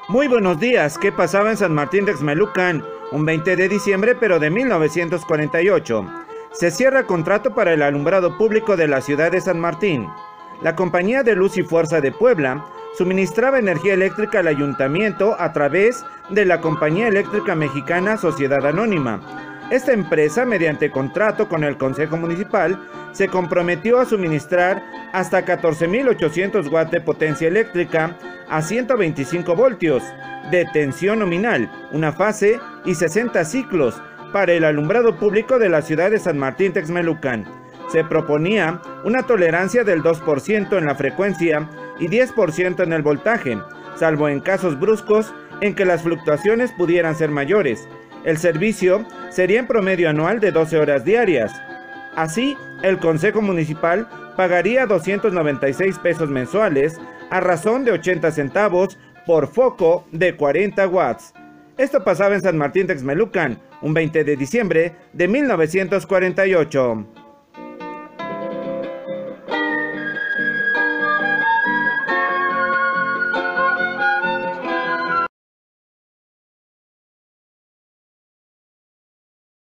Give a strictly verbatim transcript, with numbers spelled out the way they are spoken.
Muy buenos días, ¿qué pasaba en San Martín Texmelucan? Un veinte de diciembre pero de mil novecientos cuarenta y ocho. Se cierra contrato para el alumbrado público de la ciudad de San Martín. La Compañía de Luz y Fuerza de Puebla suministraba energía eléctrica al ayuntamiento a través de la Compañía Eléctrica Mexicana Sociedad Anónima. Esta empresa, mediante contrato con el Consejo Municipal, se comprometió a suministrar hasta catorce mil ochocientos watts de potencia eléctrica a ciento veinticinco voltios de tensión nominal, una fase y sesenta ciclos para el alumbrado público de la ciudad de San Martín Texmelucan. Se proponía una tolerancia del dos por ciento en la frecuencia y diez por ciento en el voltaje, salvo en casos bruscos en que las fluctuaciones pudieran ser mayores. El servicio sería en promedio anual de doce horas diarias. Así, el Consejo Municipal pagaría doscientos noventa y seis pesos mensuales a razón de ochenta centavos por foco de cuarenta watts. Esto pasaba en San Martín Texmelucan, un veinte de diciembre de mil novecientos cuarenta y ocho.